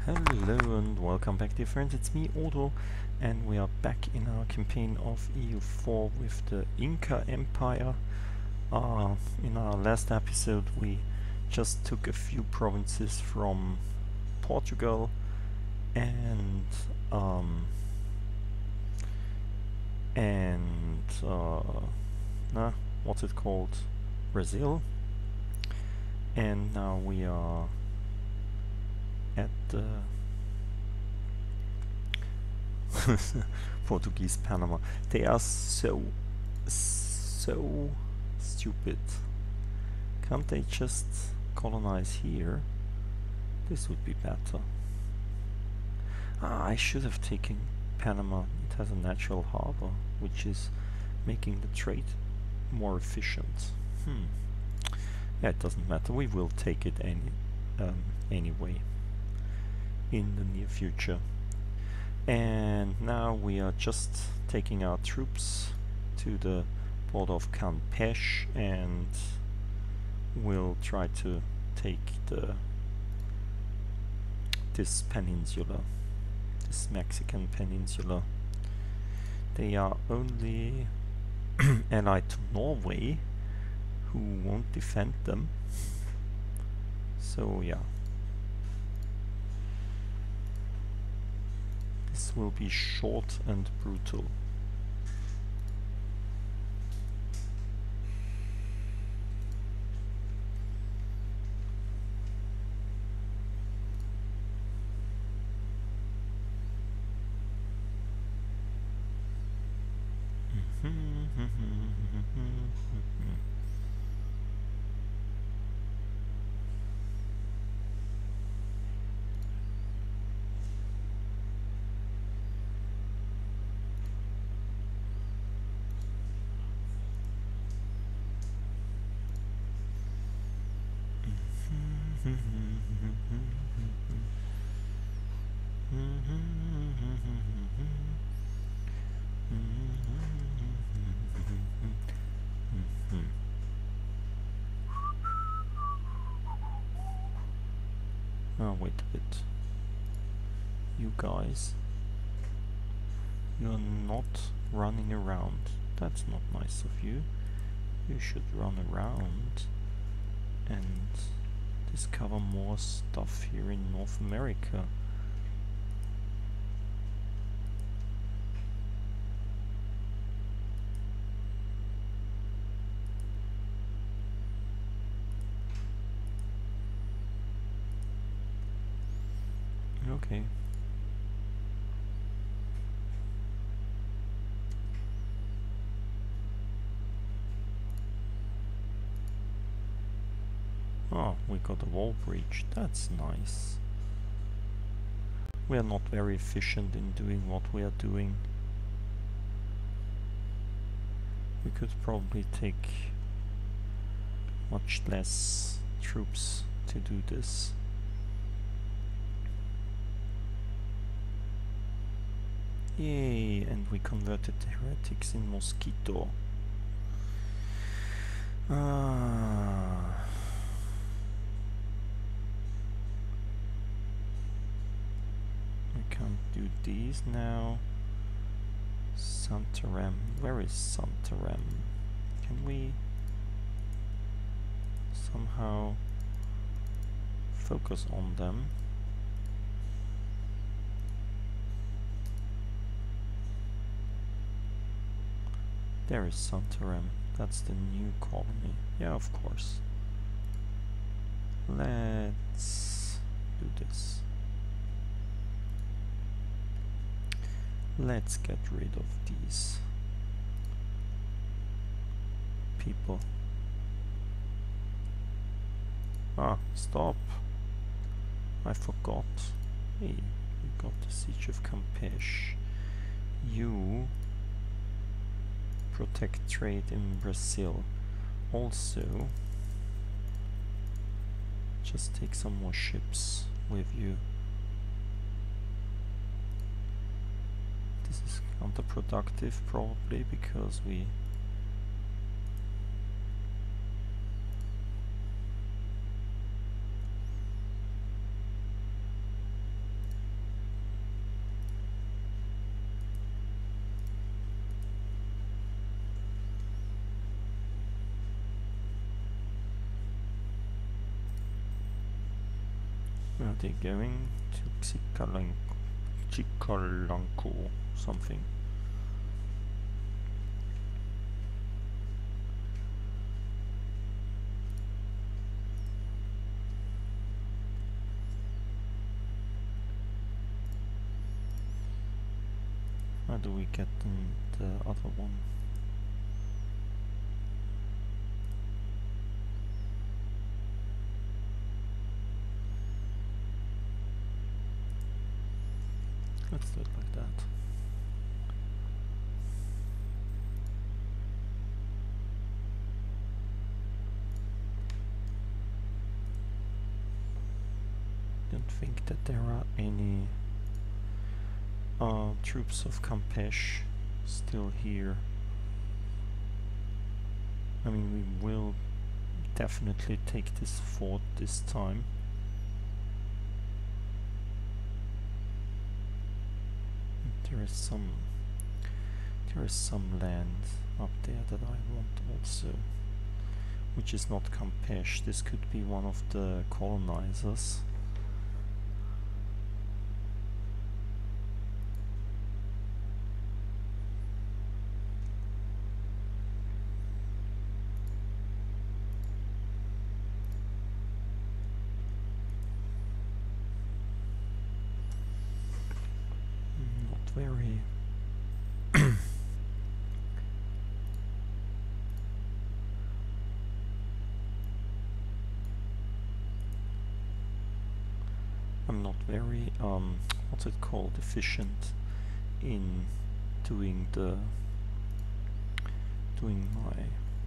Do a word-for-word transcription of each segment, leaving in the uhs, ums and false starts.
Hello and welcome back, dear friends. It's me, Odo, and we are back in our campaign of E U four with the Inca Empire. Uh, in our last episode we just took a few provinces from Portugal and um, and uh, nah, what's it called? Brazil. And now we are at the Portuguese Panama. They are so, so stupid. Can't they just colonize here? This would be better. Ah, I should have taken Panama. It has a natural harbor, which is making the trade more efficient. Hmm. Yeah, it doesn't matter. We will take it any um, anyway in the near future. And now we are just taking our troops to the port of Campeche and we'll try to take the this peninsula, this Mexican peninsula. They are only allied to Norway, who won't defend them. So yeah. This will be short and brutal. Oh, wait a bit. You guys, you're not running around. That's not nice of you. You should run around and discover more stuff here in North America. Okay. Oh, we got a wall breach. That's nice. We are not very efficient in doing what we are doing. We could probably take much less troops to do this. Yay, and we converted the heretics in Mosquito. Ah. I can't do these now. Santarem. Where is Santarem? Can we somehow focus on them? There is Santarem. That's the new colony. Yeah, of course. Let's do this. Let's get rid of these people. Ah, stop. I forgot. Hey, we got the siege of Campeche. You protect trade in Brazil. Also, just take some more ships with you. This is counterproductive probably because we Are they going to Chickalanco? Chickalanco something? How do we get them the other one? Let's do it like that. Don't think that there are any uh, troops of Campeche still here. I mean, we will definitely take this fort this time. There is some there is some land up there that I want also, which is not Campeche. This could be one of the colonizers. Very I'm not very um what's it called efficient in doing the doing my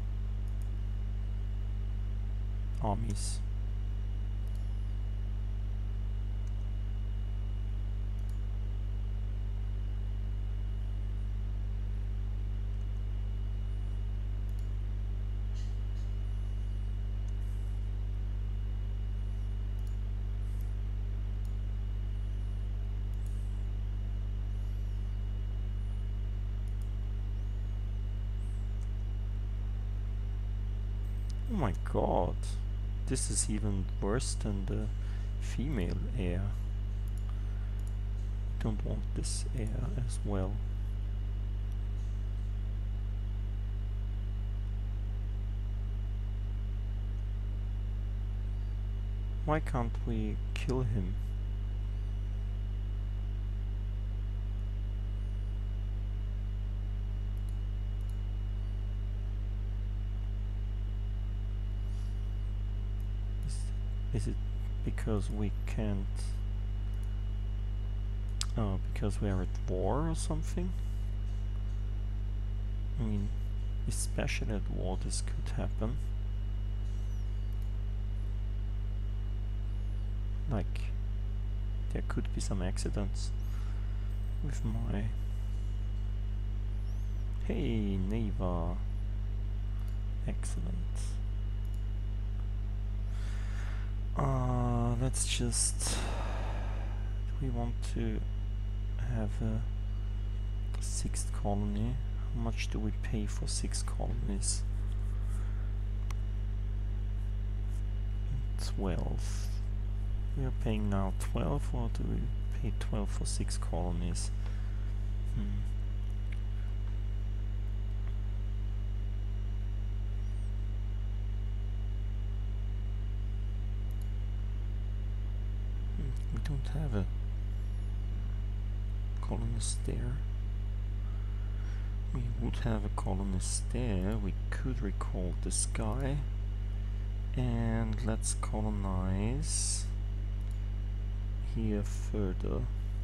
armies. Oh my god, this is even worse than the female heir. Don't want this heir as well. Why can't we kill him? Is it because we can't... Oh, because we are at war or something? I mean, especially at war this could happen. Like, there could be some accidents with my... Hey, Neva! Excellent. Uh, let's just... Do we want to have a sixth colony? How much do we pay for six colonies? twelve. We are paying now twelve, or do we pay twelve for six colonies? Hmm. We don't have a colonist there. We would have a colonist there. We could recall this guy. And let's colonize here further.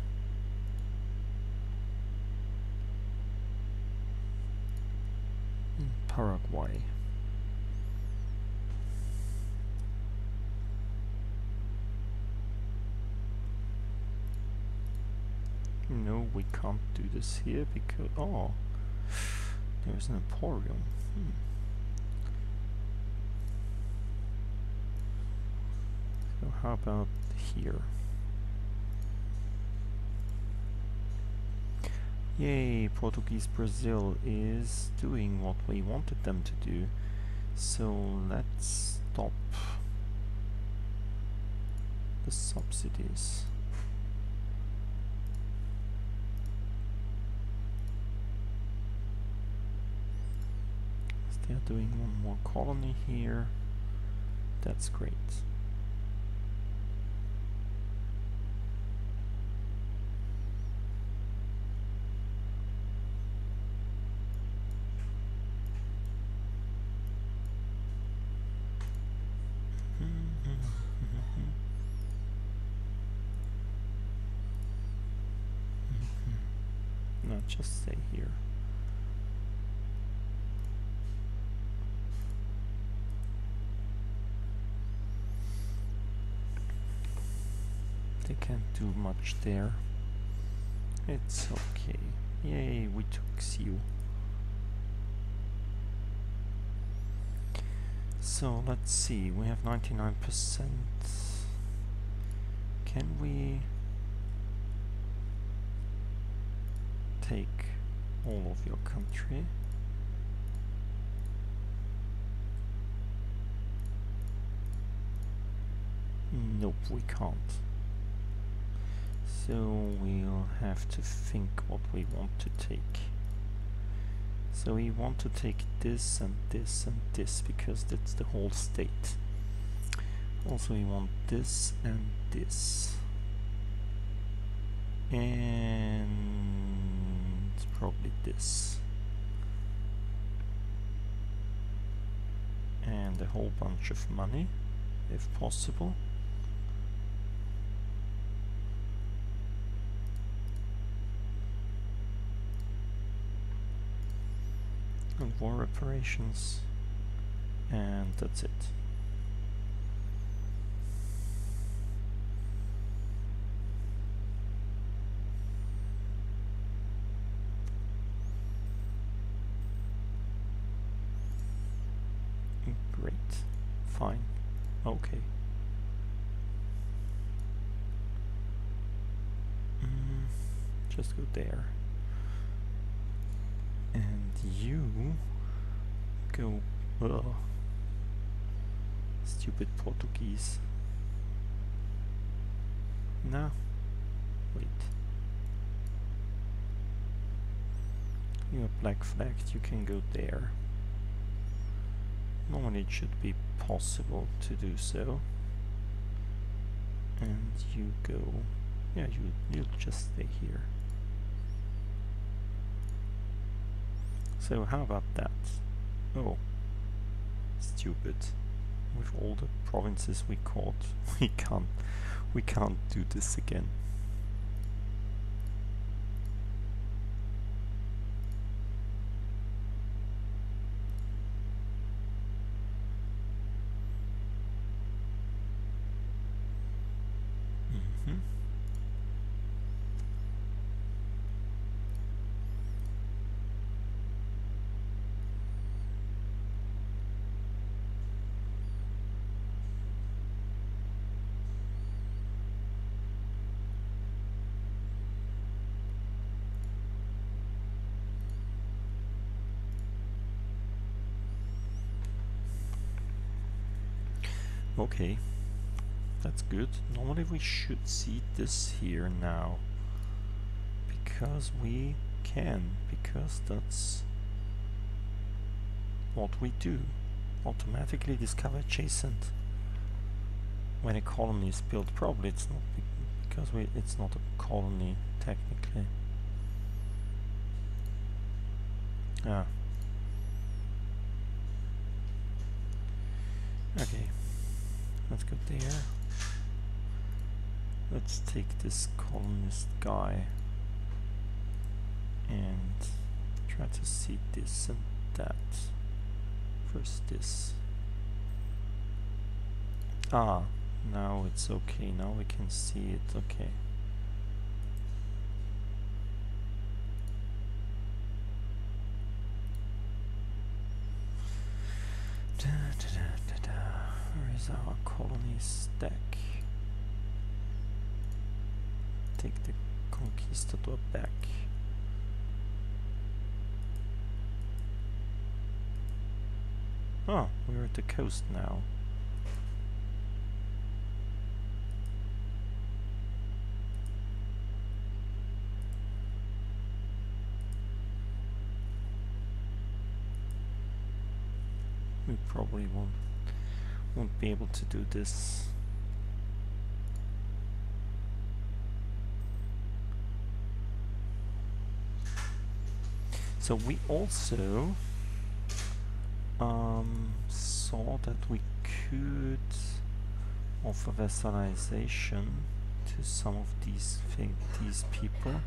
In Paraguay. No, we can't do this here because... Oh, there's an emporium. Hmm. So how about here? Yay, Portuguese Brazil is doing what we wanted them to do. So let's stop the subsidies. They're doing one more colony here. That's great. No, just stay here. They can't do much there. It's okay. Yay, we took you. So let's see, we have ninety-nine percent. Can we take all of your country? Nope, we can't. So we'll have to think what we want to take. So we want to take this and this and this because that's the whole state. Also we want this and this. And probably this. And a whole bunch of money, if possible. And war reparations, and that's it. Great, fine, okay. Mm, just go there. And you go, ugh, stupid Portuguese. No, wait. You're black flagged, you can go there. Normally it should be possible to do so. And you go, yeah, you, you'll just stay here. So how about that? Oh, stupid. With all the provinces we caught, we can't, we can't do this again. Mm-hmm. Okay, that's good. Normally we should see this here now, because we can, because that's what we do. Automatically discover adjacent when a colony is built. Probably it's not be because we it's not a colony technically. Ah. Okay. Let's go there. Let's take this colonist guy and try to see this and that. First this. Ah, now it's okay. Now we can see it. Okay. Da, da, da, da, da. Where is our colony stack? Take the conquistador back. Oh, we're at the coast now. we probably won't won't be able to do this. So we also um, saw that we could offer vassalization to some of these these people.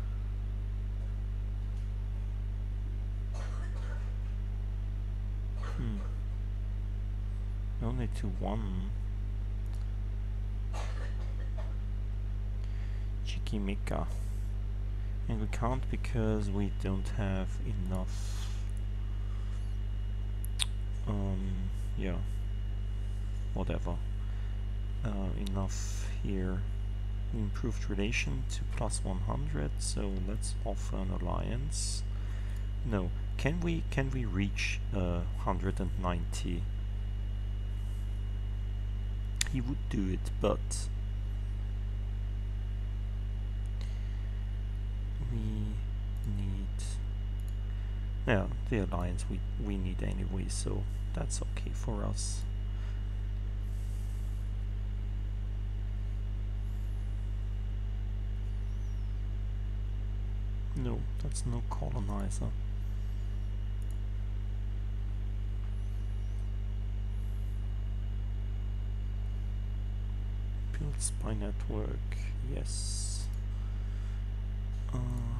Hmm. Only to one. Chikimika. And we can't because we don't have enough. Um, yeah. Whatever. Uh, enough here. Improved relation to plus one hundred. So let's offer an alliance. No. Can we can we reach uh, one hundred ninety? He would do it, but we need, yeah, the alliance we we need anyway, so that's okay for us. No, that's no colonizer. Build spy network, yes. Uh,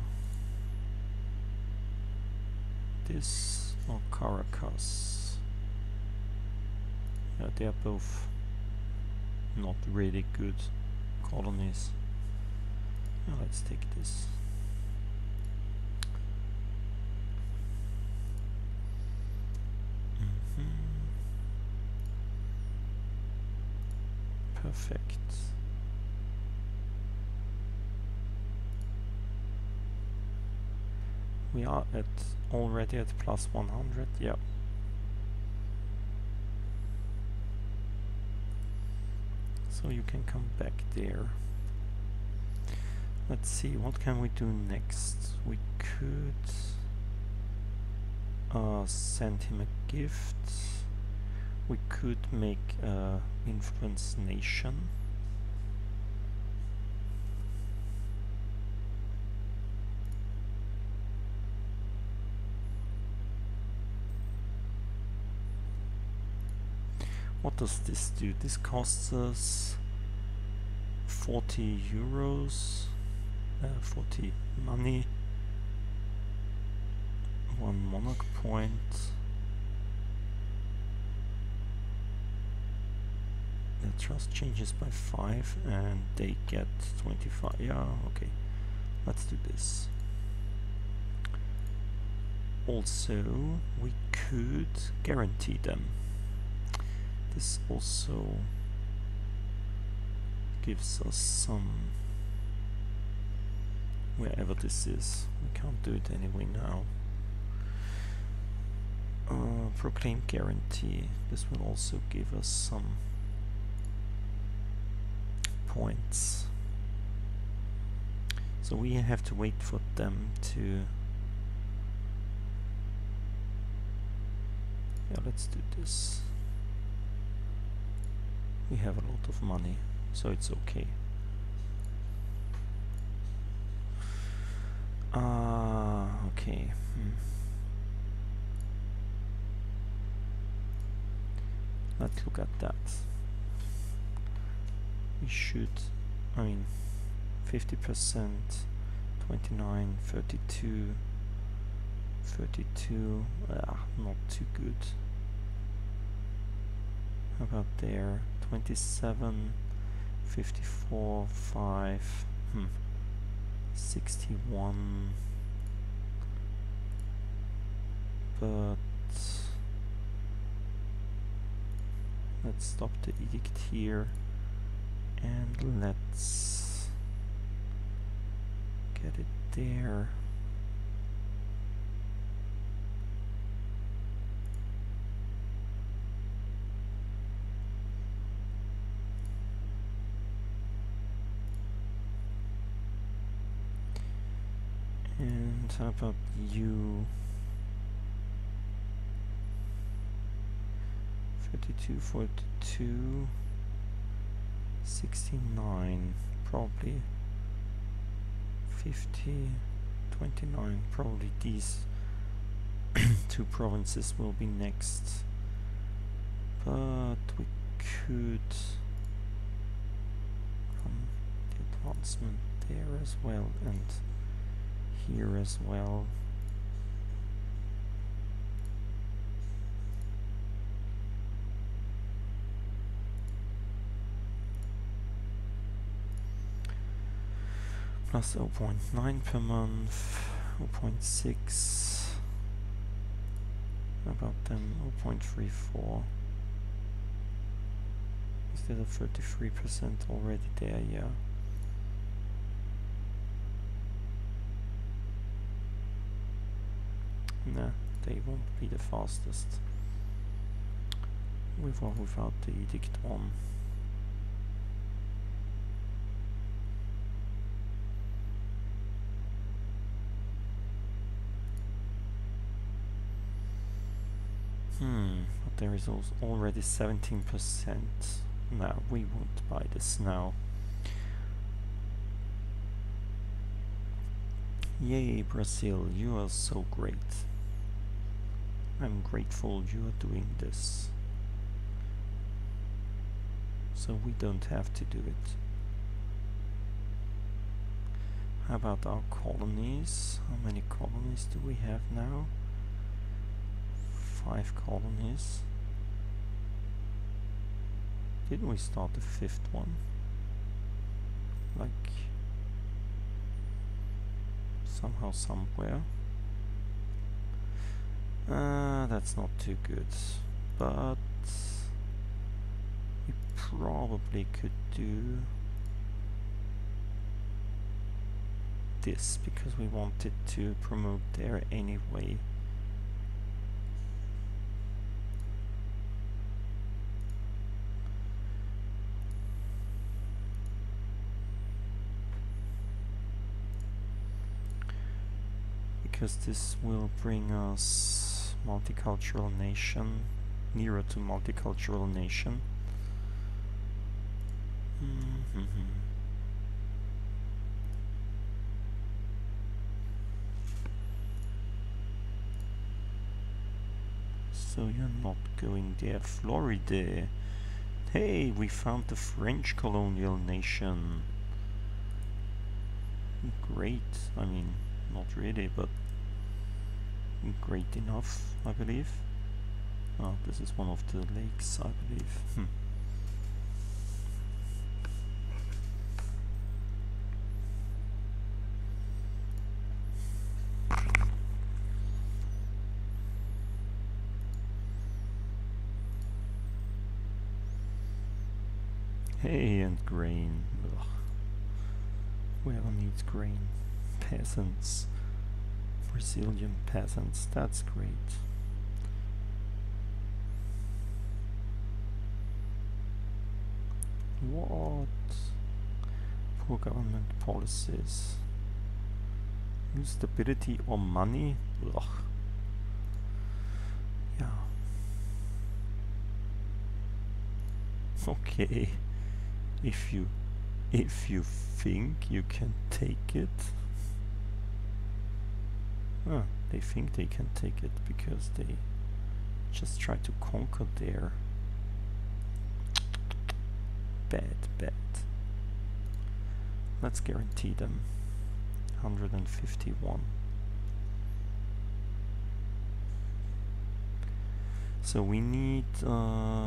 this or Caracas? Yeah, they are both not really good colonies. Now let's take this. Mm-hmm. Perfect. We are at already at plus one hundred, yeah. So you can come back there. Let's see, what can we do next? We could uh, send him a gift. We could make uh, influence nation. What does this do? This costs us forty euros, uh, forty money, one monarch point. The trust changes by five and they get twenty-five. Yeah, okay. Let's do this. Also, we could guarantee them. This also gives us some, wherever this is. We can't do it anyway now. Uh, proclaim guarantee. This will also give us some points. So we have to wait for them to... Yeah, let's do this. We have a lot of money, so it's okay. Ah, uh, okay. Hmm. Let's look at that. We should, I mean, fifty percent, twenty-nine, thirty-two, thirty-two, ah, not too good. How about there? twenty-seven, fifty-four, five, hmm, sixty-one, but let's stop the edict here and let's get it there. And how about you? thirty-two, forty-two, sixty-nine, probably fifty, twenty-nine, probably these two provinces will be next. But we could run the advancement there as well and here as well. Plus zero point nine per month, zero point six, about then zero point three four. Is that a thirty-three percent already there? Yeah. Nah, they won't be the fastest. With or without the edict one. Hmm, but there is also already seventeen percent. No, we won't buy this now. Yay, Brazil, you are so great. I'm grateful you are doing this. So we don't have to do it. How about our colonies? How many colonies do we have now? Five colonies. Didn't we start the fifth one? Like somehow, somewhere. Uh, that's not too good, but we probably could do this because we wanted to promote there anyway. Because this will bring us multicultural nation, nearer to multicultural nation. Mm-hmm. So you're not going there, Florida. Hey, we found the French colonial nation. Great, I mean, not really, but great enough, I believe. Oh, this is one of the lakes, I believe. Hmm. Hey, and grain. Ugh. Whoever needs grain? Peasants. Brazilian peasants, that's great. What? Poor government policies. Use stability or money? Ugh. Yeah. Okay. If you if you think you can take it. Ah, they think they can take it because they just try to conquer there. Bad, bad. Let's guarantee them one hundred fifty-one. So we need, uh,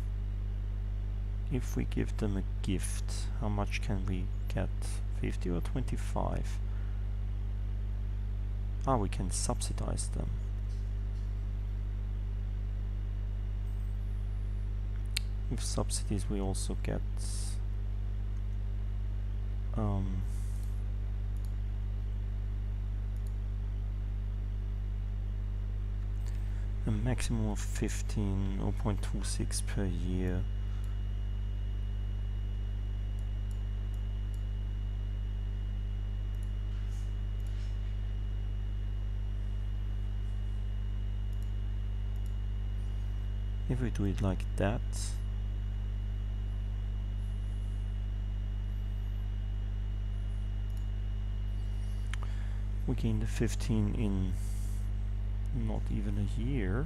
if we give them a gift, how much can we get? fifty or twenty-five? Ah, we can subsidize them. With subsidies we also get um, a maximum of fifteen, zero point two six per year. If we do it like that, we gain the fifteen in not even a year.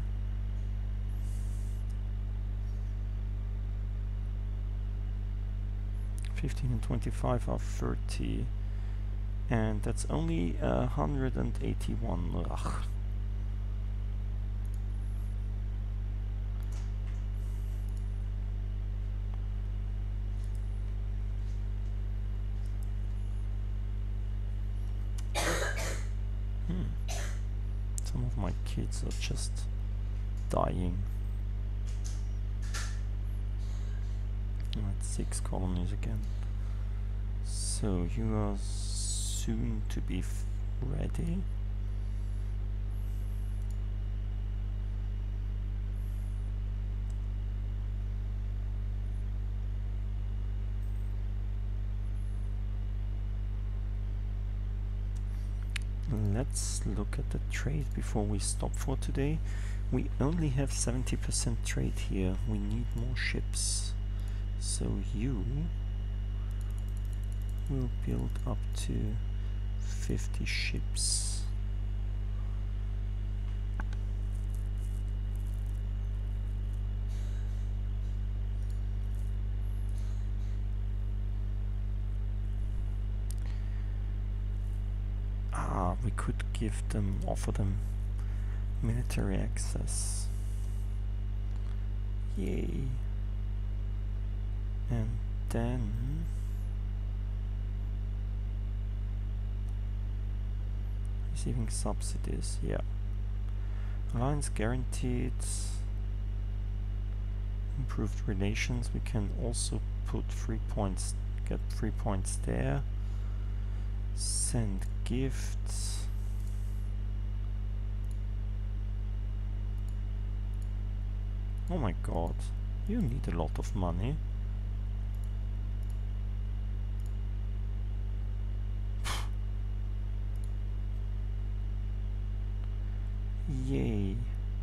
fifteen and twenty-five are thirty, and that's only uh, one hundred eighty-one. Ugh. Hmm. Some of my kids are just dying. That's six colonies again. So you are soon to be f ready. Let's look at the trade before we stop for today. We only have seventy percent trade here. We need more ships. So you will build up to fifty ships. Ah, we could give them, offer them military access. Yay. And then receiving subsidies, yeah. Alliance guaranteed. Improved relations. We can also put three points, get three points there. Send gifts. Oh my god, you need a lot of money. Yay.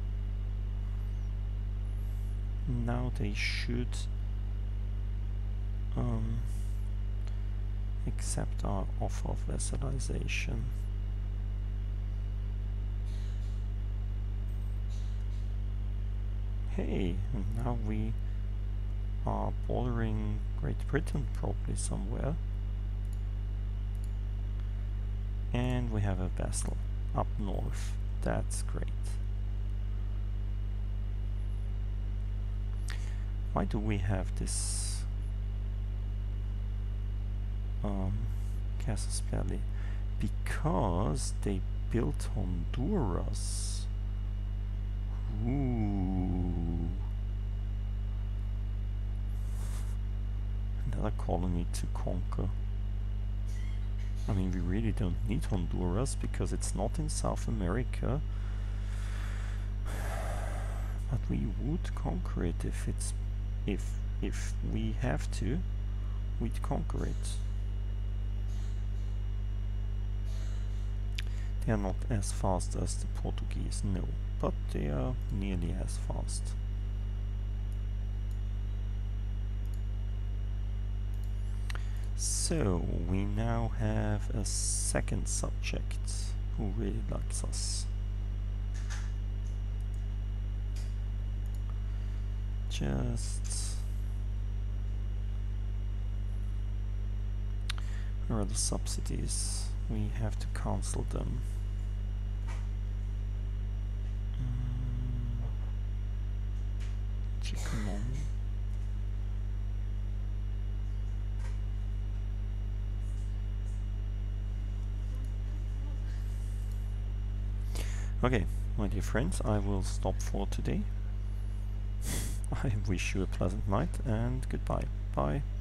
Now they should um, accept our offer of vassalization. Hey, and now we are bordering Great Britain probably somewhere. And we have a vassal up north. That's great. Why do we have this um, casus belli? Because they built Honduras. Ooh. Another colony to conquer. I mean, we really don't need Honduras because it's not in South America. But we would conquer it if it's if if we have to, we'd conquer it. They are not as fast as the Portuguese, no, but they are nearly as fast. So we now have a second subject who really likes us. Just where are the subsidies? We have to cancel them. Mm. Chicken on. Okay, my dear friends, I will stop for today. I wish you a pleasant night and goodbye. Bye.